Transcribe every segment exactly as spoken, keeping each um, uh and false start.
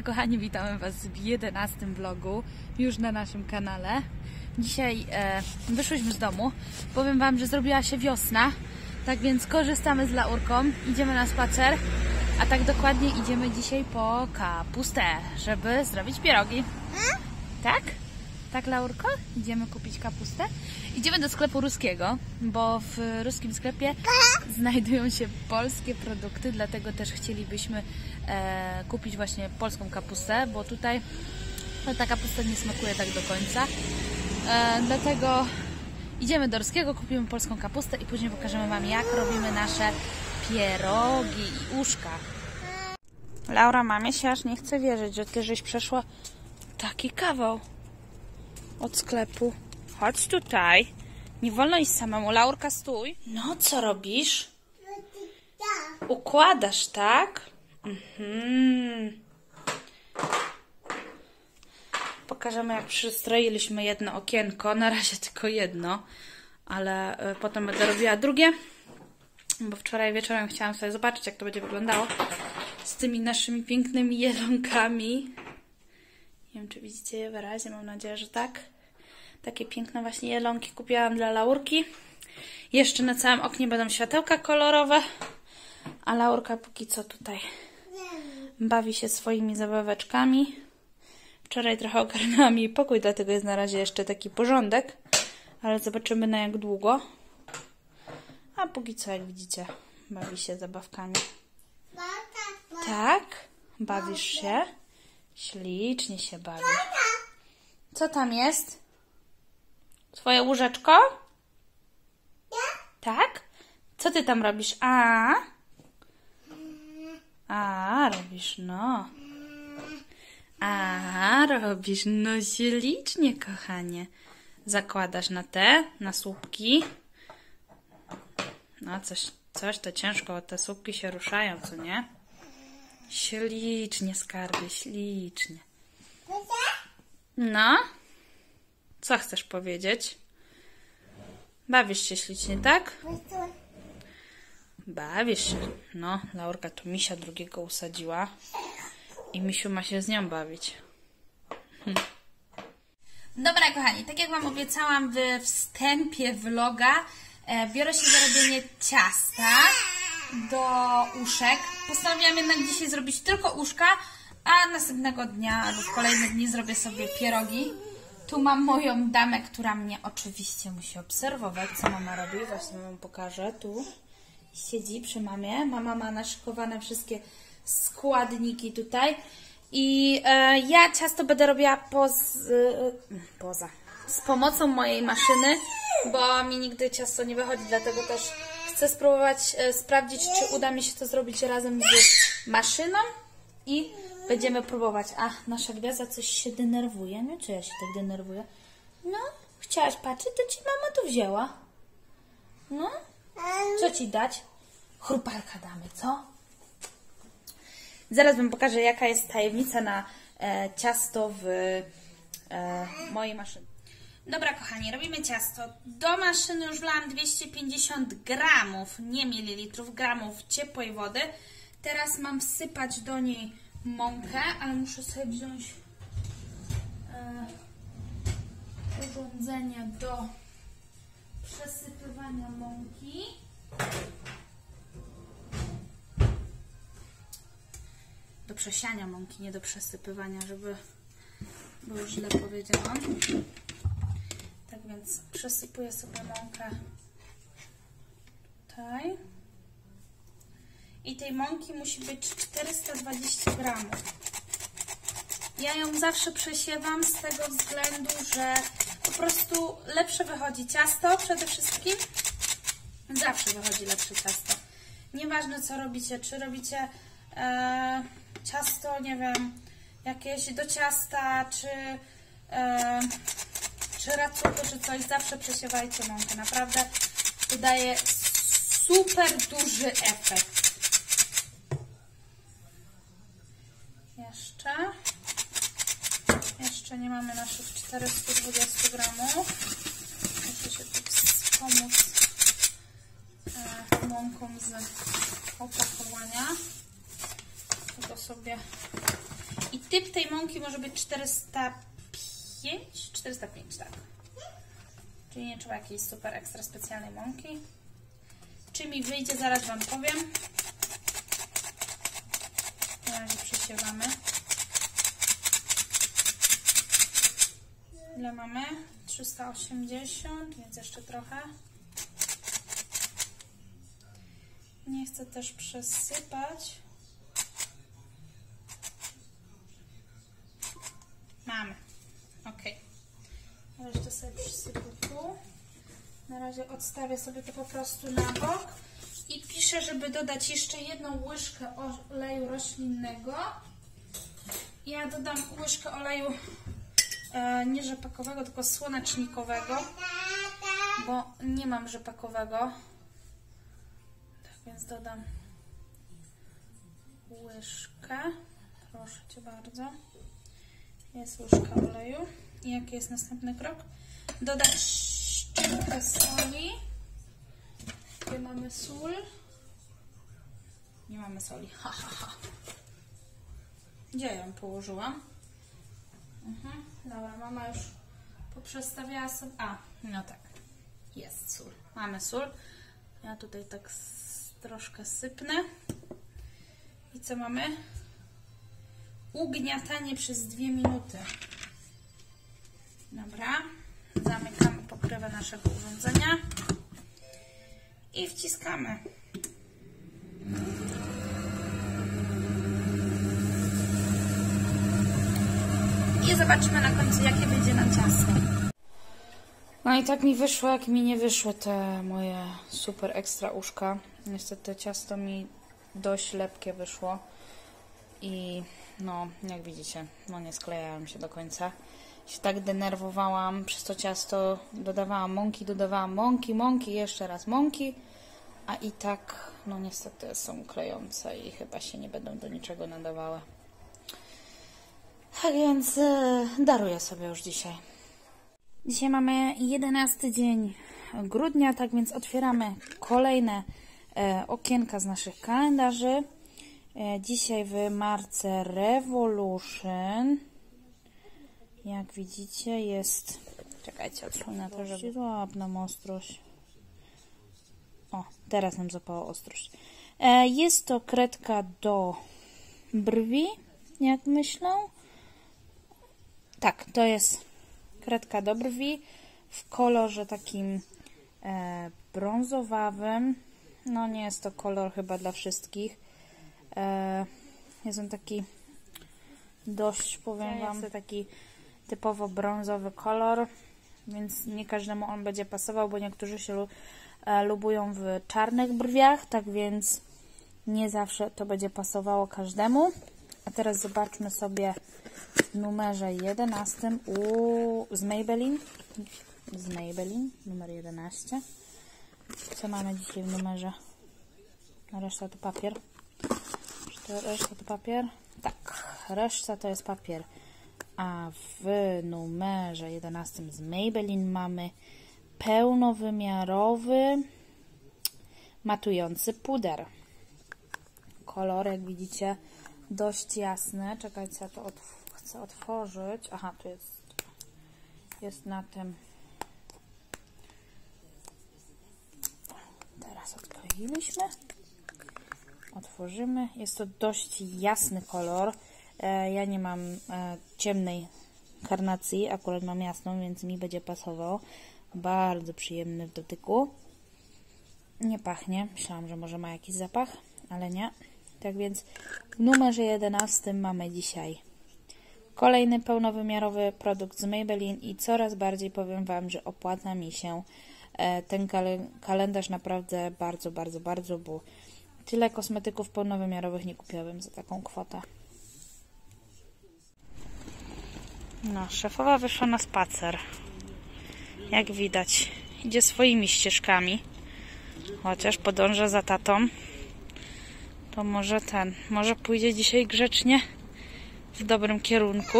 Dobra kochani, witamy Was w jedenastym vlogu już na naszym kanale. Dzisiaj e, wyszłyśmy z domu. Powiem Wam, że zrobiła się wiosna, tak więc korzystamy z Laurką, idziemy na spacer, a tak dokładnie idziemy dzisiaj po kapustę, żeby zrobić pierogi. Tak? Tak, Laurko? Idziemy kupić kapustę. Idziemy do sklepu ruskiego, bo w ruskim sklepie znajdują się polskie produkty, dlatego też chcielibyśmy e, kupić właśnie polską kapustę, bo tutaj no, ta kapusta nie smakuje tak do końca. E, dlatego idziemy do ruskiego, kupimy polską kapustę i później pokażemy Wam, jak robimy nasze pierogi i uszka. Laura, mamie się aż nie chce wierzyć, że Ty żeś przeszła taki kawał od sklepu. Chodź tutaj. Nie wolno iść samemu. Laurka, stój. No, co robisz? Układasz, tak? Mhm. Pokażemy, jak przystroiliśmy jedno okienko. Na razie tylko jedno, ale potem będę robiła drugie, bo wczoraj wieczorem chciałam sobie zobaczyć, jak to będzie wyglądało z tymi naszymi pięknymi jelonkami. Nie wiem, czy widzicie je wyraźnie, mam nadzieję, że tak. Takie piękne właśnie jelonki kupiłam dla Laurki. Jeszcze na całym oknie będą światełka kolorowe, a Laurka póki co tutaj bawi się swoimi zabaweczkami. Wczoraj trochę ogarnęłam jej pokój, dlatego jest na razie jeszcze taki porządek, ale zobaczymy na jak długo. A póki co, jak widzicie, bawi się zabawkami. Tak? Bawisz się? Ślicznie się bawi. Co tam jest? Twoje łóżeczko? Tak? Co ty tam robisz? A? A, robisz, no. A, robisz, no ślicznie, kochanie. Zakładasz na te, na słupki. No, coś, coś to ciężko, bo te słupki się ruszają, co nie? Ślicznie, skarbie, ślicznie. No? Co chcesz powiedzieć? Bawisz się ślicznie, tak? Bawisz się. No, Laurka tu misia drugiego usadziła i misiu ma się z nią bawić. Hm. Dobra, kochani, tak jak Wam obiecałam we wstępie vloga, e, biorę się za robienie ciasta do uszek. Postanowiłam jednak dzisiaj zrobić tylko uszka, a następnego dnia albo w kolejne dni zrobię sobie pierogi. Tu mam moją damę, która mnie oczywiście musi obserwować, co mama robi. Właśnie Wam pokażę. Tu siedzi przy mamie. Mama ma naszykowane wszystkie składniki tutaj. I e, ja ciasto będę robiła poz, e, poza, z pomocą mojej maszyny, bo mi nigdy ciasto nie wychodzi, dlatego też chcę spróbować e, sprawdzić, czy uda mi się to zrobić razem z maszyną i będziemy próbować. A, nasza gwiazda coś się denerwuje. Nie, czy ja się tak denerwuję? No, chciałaś patrzeć, to ci mama tu wzięła. No, co ci dać? Chrupalka damy, co? Zaraz Wam pokażę, jaka jest tajemnica na e, ciasto w e, mojej maszynie. Dobra, kochani, robimy ciasto. Do maszyny już wlałam dwieście pięćdziesiąt gramów, nie mililitrów, gramów ciepłej wody. Teraz mam wsypać do niej mąkę, ale muszę sobie wziąć e, urządzenie do przesypywania mąki. Do przesiania mąki, nie do przesypywania, żeby było źle powiedziałam. Tak więc przesypuję sobie mąkę tutaj. I tej mąki musi być czterysta dwadzieścia gramów. Ja ją zawsze przesiewam z tego względu, że po prostu lepsze wychodzi ciasto przede wszystkim. Zawsze wychodzi lepsze ciasto. Nieważne co robicie, czy robicie e, ciasto, nie wiem, jakieś do ciasta, czy, e, czy racuchy, czy coś, zawsze przesiewajcie mąkę. Naprawdę to daje super duży efekt. Jeszcze. Jeszcze nie mamy naszych czterysta dwadzieścia gramów. Muszę się tu wspomóc e, mąką z opakowania. Tego sobie I typ tej mąki może być czterysta pięć? czterysta pięć, tak. Czyli nie trzeba jakiejś super ekstra specjalnej mąki. Czy mi wyjdzie, zaraz Wam powiem. Na razie przesiewamy. Ile mamy? trzysta osiemdziesiąt, więc jeszcze trochę. Nie chcę też przesypać. Mamy. Ok. Resztę sobie przysypię tu. Na razie odstawię sobie to po prostu na bok. I piszę, żeby dodać jeszcze jedną łyżkę oleju roślinnego. Ja dodam łyżkę oleju e, nie rzepakowego, tylko słonecznikowego, bo nie mam rzepakowego. Tak więc dodam łyżkę. Proszę Cię bardzo. Jest łyżka oleju. I jaki jest następny krok? Dodać szczypkę soli. Gdzie mamy sól? Nie mamy soli. Ha, ha, ha. Gdzie ja ją położyłam? Mhm. Dobra, mama już poprzestawiała sobie. A, no tak. Jest sól. Mamy sól. Ja tutaj tak troszkę sypnę. I co mamy? Ugniatanie przez dwie minuty. Dobra. Zamykamy pokrywę naszego urządzenia. I wciskamy. I zobaczymy na końcu, jakie będzie nam ciasto. No i tak mi wyszło, jak mi nie wyszły te moje super ekstra uszka. Niestety ciasto mi dość lepkie wyszło. I no, jak widzicie, no nie sklejają się do końca. Się tak denerwowałam przez to ciasto. Dodawałam mąki, dodawałam mąki, mąki, jeszcze raz mąki. A i tak, no niestety są klejące i chyba się nie będą do niczego nadawały. Tak więc e, daruję sobie już dzisiaj. Dzisiaj mamy jedenasty dzień grudnia, tak więc otwieramy kolejne e, okienka z naszych kalendarzy. E, dzisiaj w marce Revolution. Jak widzicie jest... Czekajcie, odsłonę to, żeby złap nam ostrość. O, teraz nam zapało ostrość. E, jest to kredka do brwi, jak myślę. Tak, to jest kredka do brwi w kolorze takim e, brązowawym. No nie jest to kolor chyba dla wszystkich. E, jest on taki dość, powiem Wam, jest to taki typowo brązowy kolor, więc nie każdemu on będzie pasował, bo niektórzy się e, lubują w czarnych brwiach, tak więc nie zawsze to będzie pasowało każdemu. A teraz zobaczmy sobie w numerze jedenastym u, z Maybelline, z Maybelline, numer jedenaście. Co mamy dzisiaj w numerze? Reszta to papier. Reszta to papier? Tak, reszta to jest papier. A w numerze jedenastym z Maybelline mamy pełnowymiarowy matujący puder. Kolor, jak widzicie, dość jasny. Czekajcie, ja to otw chcę otworzyć. Aha, tu jest, jest na tym. Teraz odkleiliśmy. Otworzymy. Jest to dość jasny kolor. E, ja nie mam e, ciemnej karnacji, akurat mam jasną, więc mi będzie pasował. Bardzo przyjemny w dotyku. Nie pachnie. Myślałam, że może ma jakiś zapach, ale nie. Tak więc w numerze jedenastym mamy dzisiaj kolejny pełnowymiarowy produkt z Maybelline i coraz bardziej powiem Wam, że opłaca mi się ten kalendarz naprawdę bardzo, bardzo, bardzo, bo tyle kosmetyków pełnowymiarowych nie kupiłabym za taką kwotę. No, szefowa wyszła na spacer. Jak widać, idzie swoimi ścieżkami, chociaż podąża za tatą. To może ten, może pójdzie dzisiaj grzecznie w dobrym kierunku.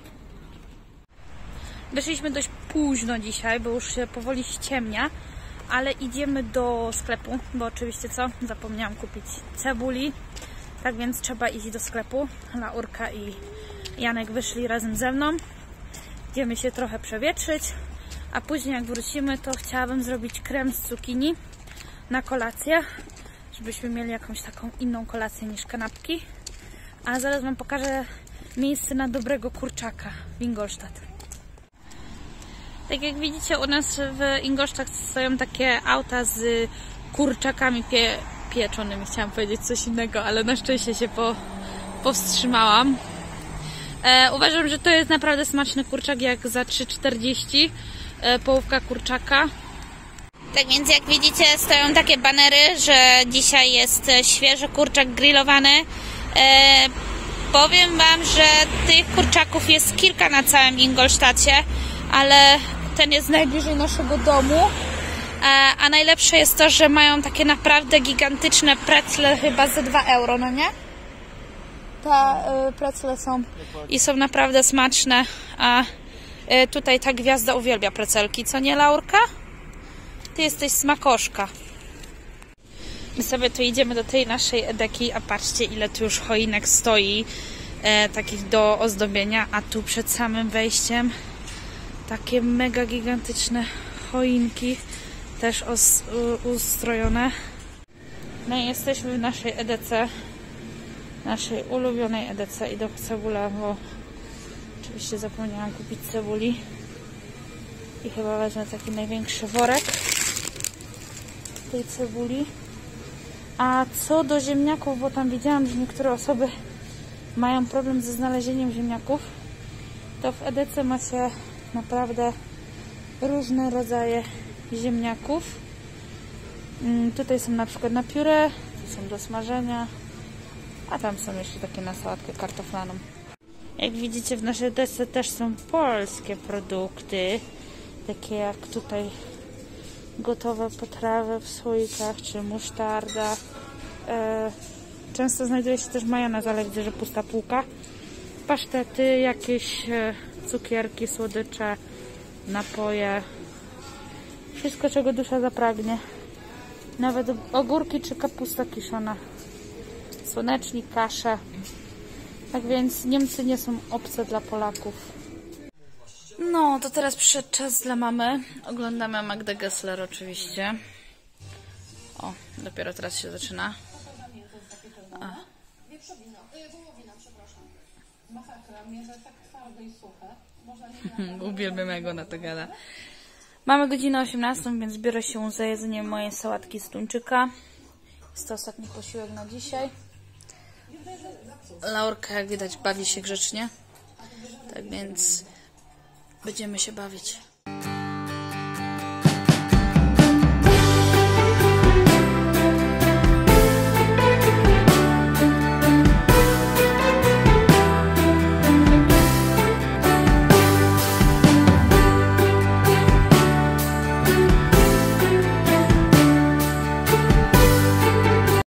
Wyszliśmy dość późno dzisiaj, bo już się powoli ściemnia, ale idziemy do sklepu, bo oczywiście co? Zapomniałam kupić cebuli, tak więc trzeba iść do sklepu. Laurka i Janek wyszli razem ze mną. Idziemy się trochę przewietrzyć, a później jak wrócimy, to chciałabym zrobić krem z cukinii na kolację, żebyśmy mieli jakąś taką inną kolację niż kanapki. A zaraz wam pokażę miejsce na dobrego kurczaka w Ingolstadt. Tak jak widzicie, u nas w Ingolstadt stoją takie auta z kurczakami pie pieczonymi. Chciałam powiedzieć coś innego, ale na szczęście się po powstrzymałam. E, uważam, że to jest naprawdę smaczny kurczak, jak za trzy czterdzieści e, połówka kurczaka. Tak więc jak widzicie, stoją takie banery, że dzisiaj jest świeży kurczak grillowany. E, powiem wam, że tych kurczaków jest kilka na całym Ingolstadcie, ale ten jest najbliżej naszego domu. E, a najlepsze jest to, że mają takie naprawdę gigantyczne pretzle, chyba za dwa euro, no nie? Te y, pretzle są i są naprawdę smaczne, a y, tutaj ta gwiazda uwielbia precelki, co nie, Laurka? Ty jesteś smakoszka. My sobie tu idziemy do tej naszej Edeki, a patrzcie, ile tu już choinek stoi, e, takich do ozdobienia, a tu przed samym wejściem takie mega gigantyczne choinki, też os, u, ustrojone. No i jesteśmy w naszej Edece, naszej ulubionej Edece. Idę po cebulę, bo oczywiście zapomniałam kupić cebuli i chyba wezmę taki największy worek tej cebuli. A co do ziemniaków, bo tam widziałam, że niektóre osoby mają problem ze znalezieniem ziemniaków, to w Edece macie naprawdę różne rodzaje ziemniaków. Tutaj są na przykład na pióre, tu są do smażenia, a tam są jeszcze takie na sałatkę kartoflaną. Jak widzicie, w naszej Edece też są polskie produkty, takie jak tutaj gotowe potrawy w słoikach, czy musztarda. Często znajduje się też majonez, ale widzę, że pusta półka. Pasztety, jakieś cukierki, słodycze, napoje. Wszystko, czego dusza zapragnie. Nawet ogórki czy kapusta kiszona. Słonecznik, kasze. Tak więc Niemcy nie są obce dla Polaków. No, to teraz przyszedł czas dla mamy. Oglądamy Magdę Gessler oczywiście. O, dopiero teraz się zaczyna. A. Uwielbiam, go na to gada. Mamy godzinę osiemnastą, więc biorę się za jedzenie mojej sałatki z tuńczyka. Jest to ostatni posiłek na dzisiaj. Laurka, jak widać, bawi się grzecznie. Tak więc będziemy się bawić.